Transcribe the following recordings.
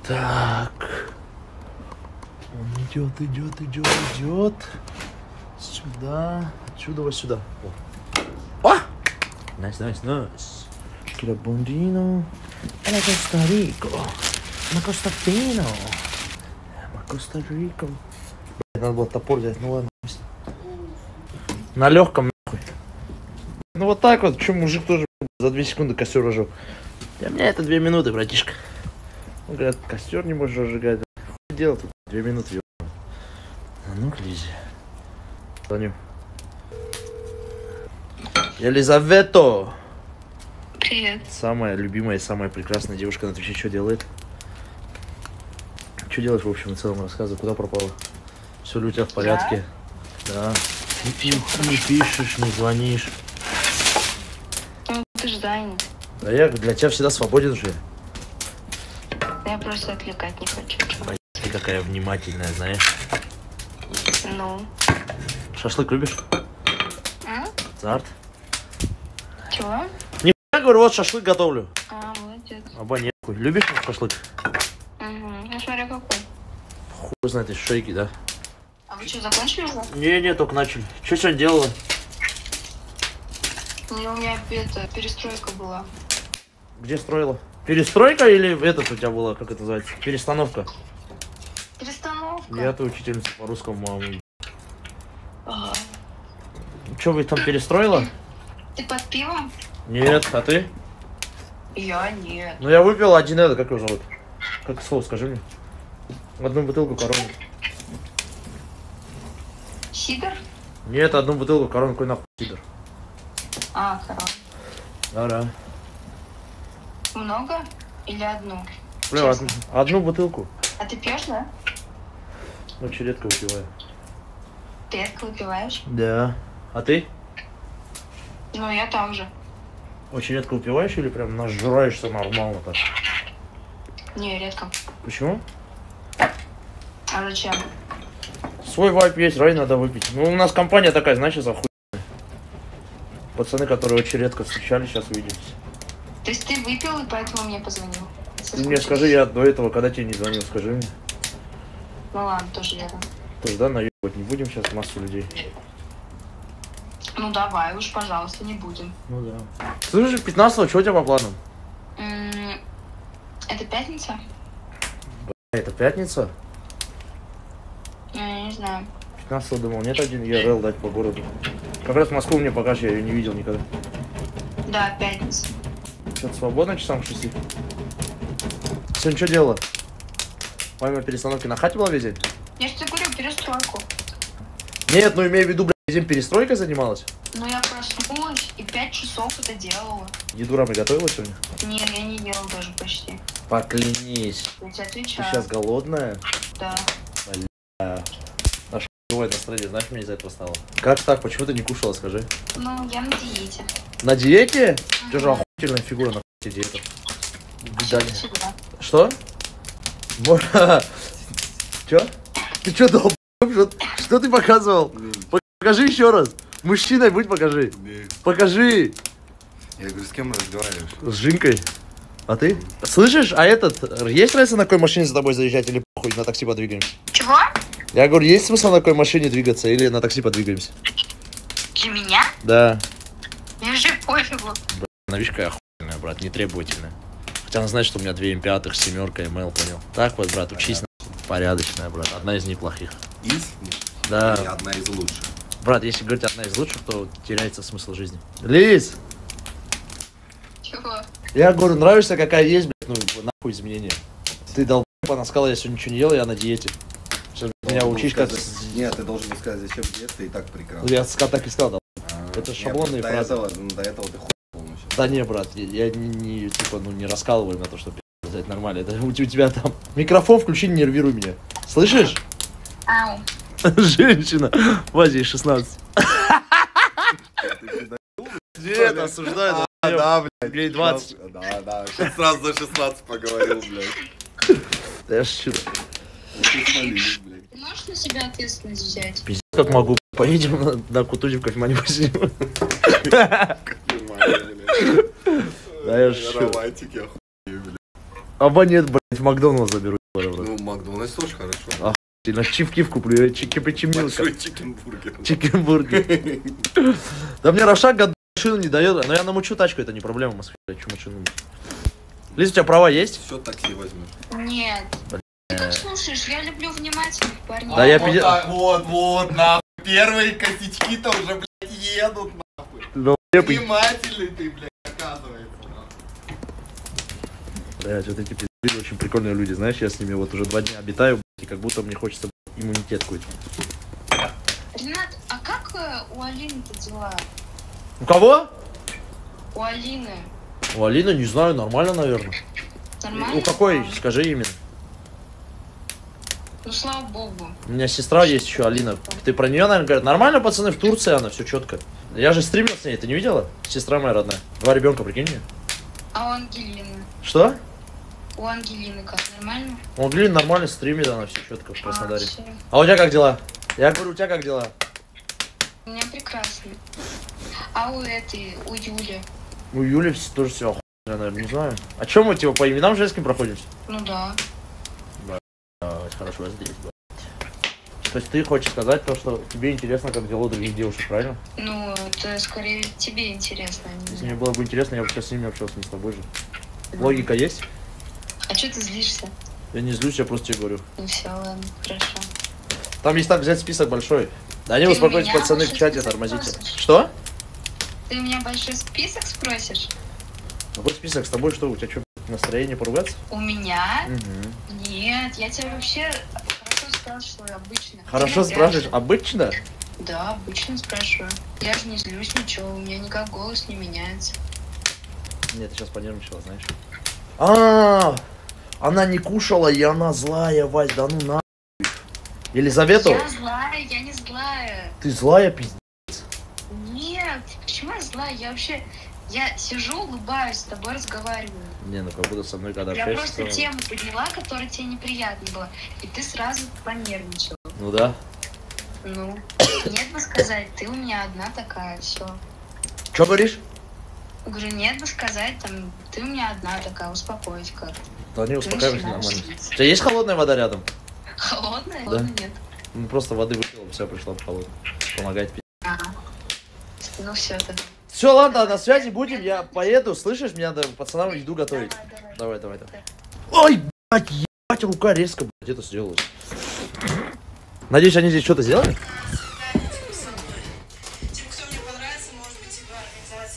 Так. Он идет. Сюда. Отсюда, вот сюда. О! Найс. Кирабундино. На Коста-Рико. На Коста-Пино. На Коста-Рико. Надо было топор взять, ну ладно. На легком, нахуй. Ну вот так вот, что мужик тоже за 2 секунды костер разжег. Для меня это 2 минуты, братишка. Он говорит, костер не можешь разжигать. Хуй дело тут 2 минуты, ёбаный. А ну-ка, Лизи. Звоню. Елизавета! Привет. Самая любимая и самая прекрасная девушка на Твиче что делает? Что делаешь в общем и целом? Рассказывай, куда пропала? Все ли у тебя в порядке? Да. Не пишешь, не звонишь. Ну, ты же занят. Да я для тебя всегда свободен же. Я просто отвлекать не хочу. Ты какая внимательная, знаешь. Ну. Шашлык любишь? Азарт? Чего? Я говорю, вот шашлык готовлю. А, молодец. Абонент. Любишь шашлык? Угу. Ну, смотря какой. Хуй знает, из шейки, да? А вы что, закончили уже? Не, только начали. Что сегодня делала? Ну, у меня это, перестройка была. Где строила? Перестройка или этот у тебя была, как это называется? Перестановка? Перестановка? Я-то учительница по русскому, маму. Ага. Что, вы там перестроила? Ты под пивом? Нет, а ты? Я нет. Ну я выпил один это, как его зовут? Как слово, скажи мне. Одну бутылку короны. Сидор? Нет, одну бутылку короны, какой нахуй сидор. А, короче. Да. Много? Или одну? Бля, одну бутылку. А ты пьешь, да? Очень редко выпиваю. Ты редко выпиваешь? Да. А ты? Ну, я там же. Очень редко выпиваешь или прям нажираешься нормально так? Не, редко. Почему? А зачем? Свой вайп есть, рай надо выпить. Ну, у нас компания такая, знаешь, за хуй. Пацаны, которые очень редко встречались, сейчас увидимся. То есть ты выпил и поэтому мне позвонил? Ты мне скажи, я до этого, когда тебе не звонил, скажи мне. Ну ладно, тоже верно. Тогда наебать не будем сейчас массу людей. Ну давай уж, пожалуйста, не будем. Ну да. Слушай, 15-го, что у тебя по планам? Это пятница? Это пятница? Я не знаю. 15-го думал, нет один ЕРЛ дать по городу. Как раз Москву мне покажешь, я ее не видел никогда. Да, пятница. Что-то свободно часам к 6? Сегодня что делала? Помимо перестановки на хате была весь день? Я же тебе говорю, перестройку. Нет, ну имею в виду, блядь, весь день перестройкой занималась? Ну я проснулась и 5 часов это делала. Еду приготовила сегодня? Нет, я не ела даже почти. Поклянись. Я тебе Ты отвечаю. сейчас голодная? Да. Наше бывает настроение, знаешь, мне из-за этого стало. Как так? Почему ты не кушала, скажи? Ну, я на диете. На диете? У тебя же охуительная фигура на диету. Всегда. Что? Чё? Ты чё, долб***ь? Что ты показывал? Покажи еще раз. Мужчиной будь, покажи. Покажи. Я говорю, с кем разговариваешь? С Жинкой. А ты? Слышишь, а этот, есть разница на какой машине за тобой заезжать или похуй на такси подвигаемся? Чего? Я говорю, есть смысл на какой машине двигаться или на такси подвигаемся? Для меня? Да. Мне же пофигу. Она, видишь, какая охуенная, брат, нетребовательная. Хотя она знает, что у меня 2 М5, 7, МЛ, понял? Так вот, брат, учись, порядочная, брат, одна из неплохих. Из? Да. Или одна из лучших? Брат, если говорить одна из лучших, то теряется смысл жизни. Лиз! Чего? Я говорю, нравишься, какая есть, блядь, ну, нахуй изменения. Ты долб***, она сказала, я сегодня ничего не ел, я на диете. Сейчас меня учишь, как... Нет, ты должен сказать, зачем диета, ты и так прекрасно. Я так и сказал, это шаблонные фразы. До этого ты хуй полностью. Да не, брат, я не типа, ну, не раскалываю на то, что взять нормально. Это у тебя там... Микрофон включи, не нервируй меня. Слышишь? Ау. Женщина в Азии 16. Нет, осуждаю. Да, блядь. Гей 20. Да. Сейчас сразу за 16 поговорил, блядь. Да я шучу. Ты можешь на себя ответственность взять? Пиздец, как могу. Поедем на Кутузов кофеманию посидим. Да я шучу. Романтики, охуенно, блядь. Абонент, блядь, В Макдональдс заберу. Ну, Макдональдс тоже хорошо. На чивкив куплю, чики-пичи-милка. Большой чикенбургер. Чикенбургер. Да мне Рошак машину не дает, но я намучу тачку, это не проблема, в Москве. Чё машину? Лиз, у тебя права есть? Все такси возьмешь. Нет. Ты как слушаешь, я люблю внимательных парней. Да я Вот, нахуй. Первые косячки-то уже, блядь, едут, нахуй. Внимательный ты, блядь, оказывается, нахуй. Блядь, вот эти пиздцы очень прикольные люди, знаешь, я с ними вот уже 2 дня обитаю, блядь, и как будто мне хочется иммунитет какой-то. Ренат, а как у Алины-то дела? У кого? У Алины. У Алины, не знаю, нормально, наверное. Нормально? У какой, скажи именно. Ну, слава богу. У меня сестра есть еще, Алина. Ты про нее, наверное, говорят, нормально, пацаны, в Турции она, все четко. Я же стримил с ней, ты не видела? Сестра моя родная. 2 ребенка, прикинь мне. А у Ангелины? Что? У Ангелины как, нормально? У Ангелины нормально стримит, она все четко в Краснодаре. Всё. А у тебя как дела? Я говорю, у тебя как дела? У меня прекрасно. А у этой, у Юли? У Юли тоже все охуенно, наверное, не знаю. А чем мы, типа, по именам женским проходимся? Ну да. Хорошо, здесь, блядь. То есть ты хочешь сказать то, что тебе интересно, как дела у других девушек, правильно? Ну, это скорее тебе интересно, а не Если мне. мне было бы интересно, я бы сейчас с ними общался, не с тобой же. Логика есть? А что ты злишься? Я не злюсь, я просто тебе говорю. Ну все, ладно, хорошо. Там есть так взять список большой. Да не Ты успокойтесь, меня пацаны, в большой чате список тормозите. просишь? Что? Ты у меня большой список спросишь? Какой список с тобой? Что, у тебя что, настроение поругаться? У меня? Угу. Нет, я тебя вообще хорошо спрашиваю, обычно. Хорошо Ты спрашиваешь, напряжен. обычно? Да, обычно спрашиваю. Я же не злюсь, ничего, у меня никак голос не меняется. Нет, ты сейчас понервничала, знаешь. А, она не кушала, и она злая, Вась, да ну на. Елизавета? Я злая, я не злая. Ты злая, пиздец. Нет, почему я злая? Я вообще, я сижу, улыбаюсь, с тобой разговариваю. Не, ну как будто со мной когда Я общаешься. просто тему подняла, которая тебе неприятна была, и ты сразу понервничал. Ну да. Ну, нет бы сказать, ты у меня одна такая, все. Что говоришь? Говорю, нет бы сказать, там, ты у меня одна такая, успокоить как. Да не успокаивайся, начинаешь нормально. злиться. У тебя есть холодная вода рядом? Холодная? Холодная нет. Ну просто воды выпила, все, пришла в холодную. Помогает пить. Ага. Ну все, так. Все, ладно, на связи будем, я поеду, слышишь, мне надо пацанам иду готовить. Давай. Ой, блядь, ебать, рука резко, блядь, это сделалось. Надеюсь, они здесь что-то сделали? Кто мне понравится, может быть, типа организовать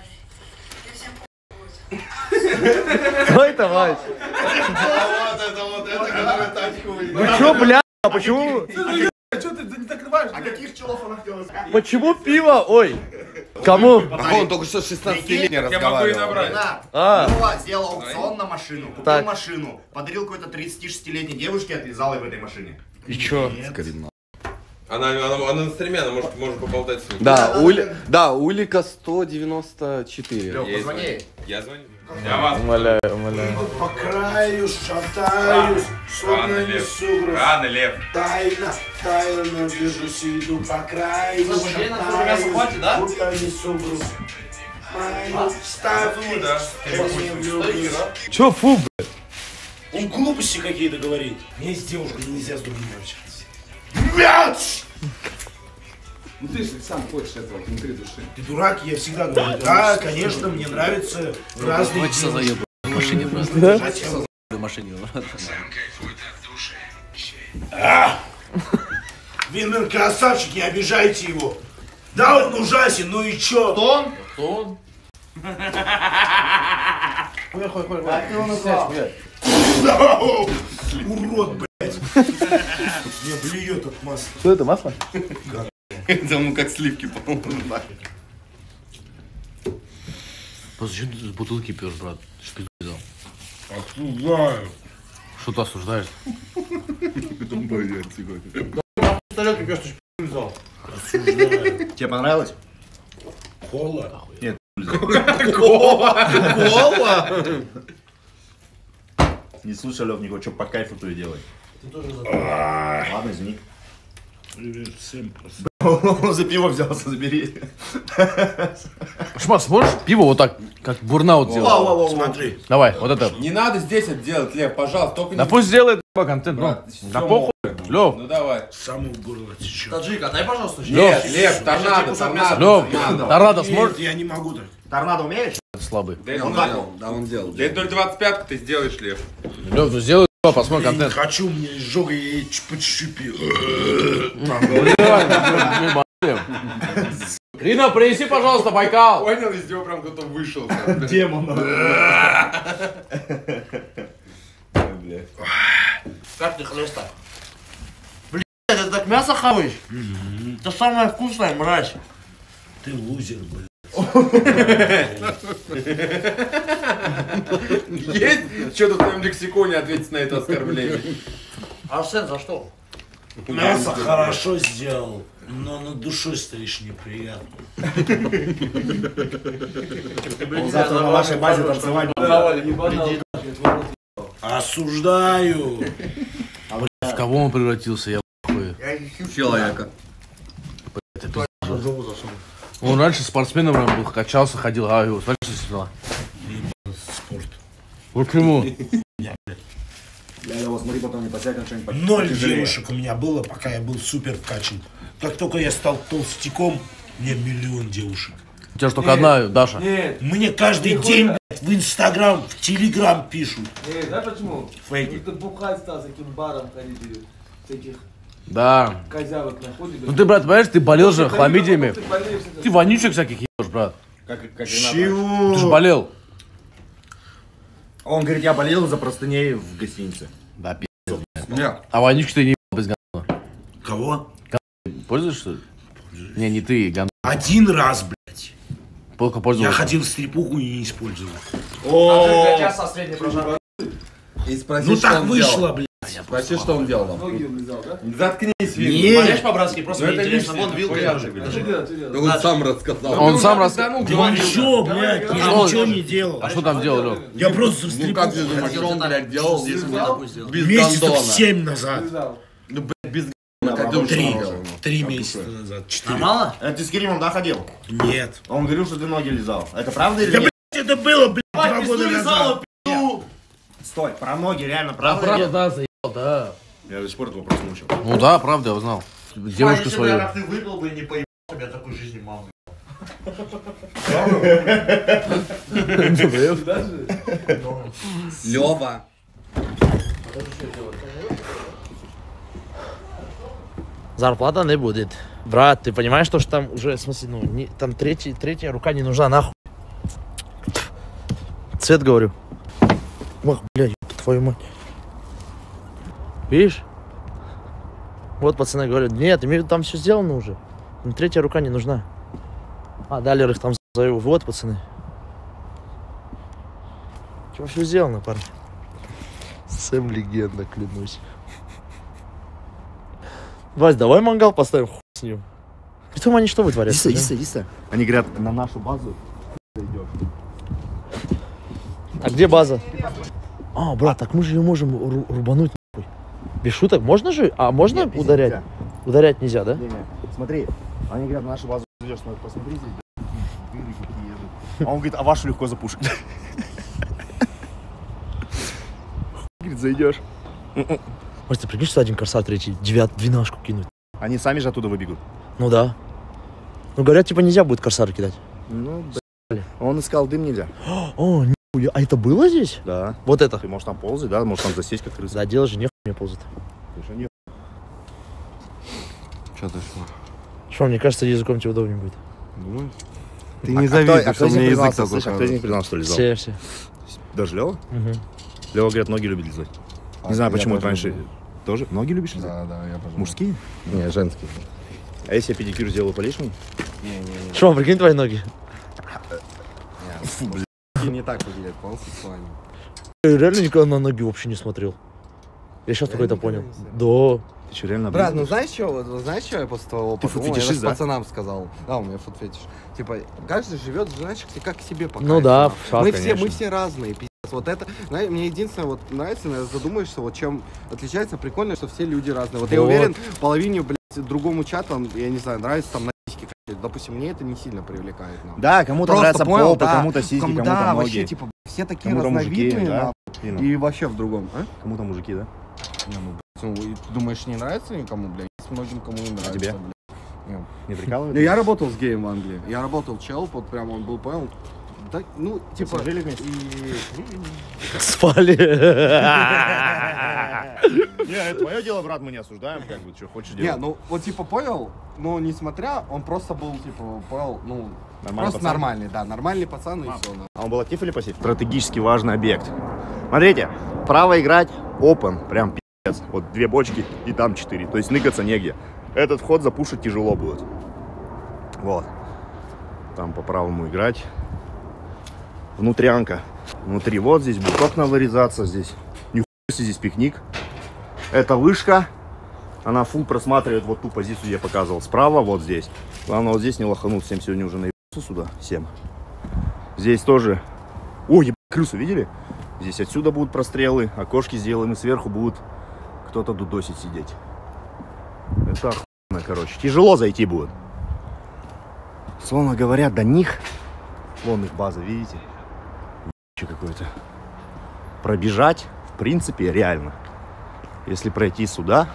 свидание. Я всем Кто это, Вась? Вот это, который тачку выиграл. Вы чё, блядь, а почему? Что ты не закрываешь? О каких челов она хотела сказать? Почему пиво? Ой, кому? А он только что с 16-летней Я могу и разговаривал. набрать. А. Вова сделал аукцион на машину, купил Так. машину, подарил какой-то 36-летней девушке, отлезал ей в этой машине. И чё? Она на стриме, она может поболтать с ним. Да, Улика 194. Лёв, позвони. Я звоню. Я вас. Умоляю. По краю шатаюсь, словно несу груз. Рано, Лев. Тайно движусь и иду по краю шатаюсь, будто несу груз. Мою ставки, не влюблюсь. Чё, фу, блядь? Он глупости какие-то говорит. Мне с девушкой нельзя с другими общаться. Мяч! Ну ты же сам хочешь этого внутри души. Ты дурак, я всегда говорю. Да, конечно, мне нравятся разные девушки. В машине просто. Зачем? В машине. Винмен красавчик, не обижайте его. Да, он ужасен, ну и чё? Тон? Урод, блядь. Мне блюет от масла. Что это, масло? Это ему как сливки, по-моему. Зачем ты с бутылки пьешь, брат? Что ты взял? Осуждаю. Что ты осуждаешь? Тарелки пьешь, ты ж взял. Осуждаю. Тебе понравилось? Кола? Нет. Кола? Не слушай, Лёв, никого, что по кайфу то и делай. Ладно, извини. Привет всем просто. Он за пиво взялся, забери. Шмат, сможешь пиво вот так Как бурнаут делает. Смотри. Давай, вот это. Не надо здесь это делать, Лев, пожалуйста, только Да не... пусть сделает контент, ну. Брат, Да всё похуй, Лев. Ну давай. Саму в горло течет. Таджик, отдай, пожалуйста. Нет, Лев, торнадо, торнадо. Лев, торнадо сможешь? Я не могу так. Торнадо умеешь? Слабый. Да это Он 0,25 делал. Да, он делал. ты сделаешь, Лев. Лев, ну сделай, посмотри Я не контент. хочу, мне изжога, я ей по-чуть-чуть. Рина, принеси, пожалуйста, Байкал. Понял, из него прям кто-то вышел. Демон. Как ты хлеста? Блядь, это так мясо хаваешь? Это самое вкусное, мразь. Ты лузер, блядь. Есть что-то в твоем лексиконе ответить на это оскорбление? Арсен, за что? Мясо хорошо сделал, но на душой стоишь неприятно. Он завтра на вашей базе танцевать будет. Осуждаю. В кого он превратился, я хуй. Человека. Он раньше спортсменом был, качался, ходил, а его, смотри, что сюда. Спорт. Почему? Я его смотри, потом не посядь на что-нибудь. 0 девушек у меня было, пока я был супер вкачан. Как только я стал толстяком, мне 1 000 000 девушек. У тебя же только одна, Даша. Мне каждый день, блядь, в Инстаграм, в Телеграм пишут. Знаешь почему? Фейки. Ты бухать стал, с таким баром ходить, всяких Да. козявок находишь. Ну ты, брат, понимаешь, ты болел же хламидиями. Ты вонючек всяких ешь, брат. Как и надо. Чего? Ты же болел. Он говорит, я болел из-за простыней в гостинице. Да, пи***. Нет. А вонючек ты не ебал без говна. Кого? Пользуешься, что ли? Не, не ты, говно. 1 раз, блядь. Плохо Я пользовался. ходил в стрипуху и не использовал. Для со средней прожаркой. И спроси, Ну что так он вышло, делал. блядь. Спроси, что он делал. Ноги облизал, да? Заткнись, Вик. Поешь по-братски, просто Ну мне это интересно. лишнее, Вон вилка хуя лежит. ты, Подожди. Да он сам рассказал. Он сам раз... Ты ничего, блядь, я Что? ничего не делал. А что там делал, Лёв? Я просто в Ну как ты стрипуху думаешь, что он, блядь, делал, если бы такой сделал? Без месяцев гондона. 7 назад. Облизал. Ну, блядь, без гондона. Как ты думаешь, что он делал? 3 месяца назад. 4. Мало? Это ты с Киримом, да, ходил? Нет. Он говорил, что ты ноги лизал. Это правда или Да, нет? блядь, это было, блядь, 2 года назад. Стой, про ноги, реально, правда? Правда, да, заебал, да. Я до сих пор этот вопрос мучил. Ну да, правда, я узнал. Девушку свою. Ты выпил бы и не поебал, у меня такой жизни мало. Лёва. Зарплата не будет. Брат, ты понимаешь, что там уже, в смысле, ну, не, там третья рука не нужна, нахуй. Цвет, говорю. Ох, блядь, твою мать. Видишь? Вот пацаны говорят, нет, там все сделано уже. Но третья рука не нужна. А, далее их там зову. Вот, пацаны. Чего все сделано, парни? Сэм легенда, клянусь. Вась, давай мангал поставим, хуй с ним. И там они что вытворят? Иса. Они говорят, на нашу базу идешь. А где база? А, брат, так мы же ее можем рубануть, нахуй. Без шуток, можно же? А можно Нет, ударять? нельзя. Ударять нельзя, да? Не, смотри, они говорят, на нашу базу идешь, надо посмотри здесь, дыры какие едут. А он говорит, а вашу легко запушить. Говорит, зайдешь. Может, ты прикинь, что один корсар, третий, двенашку кинуть? Они сами же оттуда выбегут. Ну да. Ну говорят, типа нельзя будет корсар кидать. Ну, он искал дым нельзя. О, нихуя, а это было здесь? Да. Вот это? Ты можешь там ползать, да, можешь там засесть, как крыса. Да, дело же нехуй мне ползать. Что ты что? Что, мне кажется, языком тебе удобнее будет. Думаешь? Ты не завидуешь, что у меня язык такой Слышь, а кто из них признал, что лизал? Все. Даже Лева? Угу. Лева, говорят, ноги любит лизать. Не знаю, почему это раньше. Тоже? Ноги любишь лизать? Да, я пожалуй. Мужские? Не, женские. А если я педикюр сделаю, полишь мне? Что, прикинь твои ноги? Фу, блядь. Не так выглядит, пол сексуальный. Я реально никогда на ноги вообще не смотрел. Я сейчас только это понял. Да. Ты что, реально Брат, ну облизываешь? знаешь, что я после твоего Ты подумал? футфетишист, Я же да? пацанам сказал. Да, у меня футфетиш. Типа, каждый живет, знаешь, как себе по Ну кайфу, да, нахуй. факт, мы конечно. все разные, пиздец. Вот это, знаешь, мне единственное, вот нравится, наверное, задумаешься, вот чем отличается, прикольно, что все люди разные. Вот я Вот. уверен, половине, блядь, другому чату, я не знаю, нравится там на письки Допустим, мне это не сильно привлекает. Нахуй. Да, кому-то Просто нравится понял, попа, да, кому-то сиськи, кому-то да, ноги. вообще, типа, все такие Кому-то мужики, разновидные, да? нахуй, и вообще в другом. А? Кому-то мужики, да? Не, ну, блядь, ну, и ты думаешь, не нравится никому, блядь? Есть многим, кому не нравится, тебе? блядь. Нет. Не прикалывает? Ну, я работал с геем в Англии. Я работал чел, вот прям он был, понял? Да, ну, типа... Жили вместе? Спали. Не, это твое дело, брат, мы не осуждаем, как бы, что хочешь Не, делать. ну, вот, типа, понял, но несмотря, он просто был, типа, понял, ну, Нормальный просто пацан? нормальный, да, нормальный пацан и все. А он был актив или пассив? Стратегически важный объект. Смотрите, право играть open, прям пи***ц. Вот 2 бочки и там 4, то есть ныкаться негде. Этот вход запушить тяжело будет. Вот. Там по правому играть. Внутрянка. Внутри вот здесь будет окна вырезаться, здесь. Нихуя себе, здесь пикник. Это вышка. Она фул просматривает вот ту позицию, я показывал. Справа вот здесь. Главное вот здесь не лохануть. Всем сегодня уже наебался сюда. Всем. Здесь тоже. Ой, ебать, крысу видели? Здесь отсюда будут прострелы. Окошки сделаем, и сверху будет кто-то дудосить сидеть. Это охуенно, короче. Тяжело зайти будет. Словно говоря, до них. Вон их база, видите? Какой-то. Пробежать, в принципе, реально. Если пройти сюда,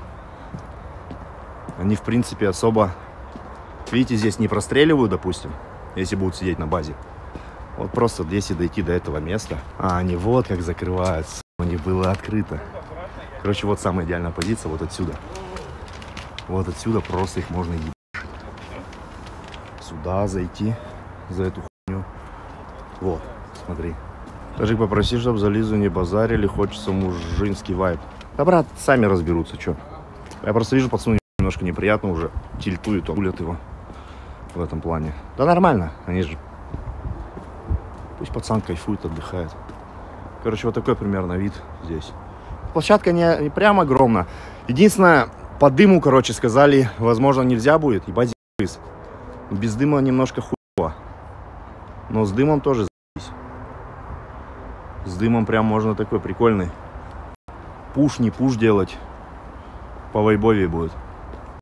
они, в принципе, особо... Видите, здесь не простреливают, допустим, если будут сидеть на базе. Вот просто если дойти до этого места... А, они вот как закрываются. У них было открыто. Короче, вот самая идеальная позиция, вот отсюда. Вот отсюда просто их можно ебашить. Сюда зайти, за эту хуйню. Вот. Смотри. Даже попроси, чтобы за Лизу не базарили, хочется мужинский вайб. Да, брат, сами разберутся, что. Я просто вижу, пацану немножко неприятно уже. Тильтует, он улет его в этом плане. Да нормально, они же... Пусть пацан кайфует, отдыхает. Короче, вот такой примерно вид здесь. Площадка не прям огромна. Единственное, по дыму, короче, сказали, возможно, нельзя будет. Ебать, крыс. Без дыма немножко хуево. Но с дымом тоже за***ись. С дымом прям можно такой прикольный. Пуш, не пуш делать. По вайбовее будет.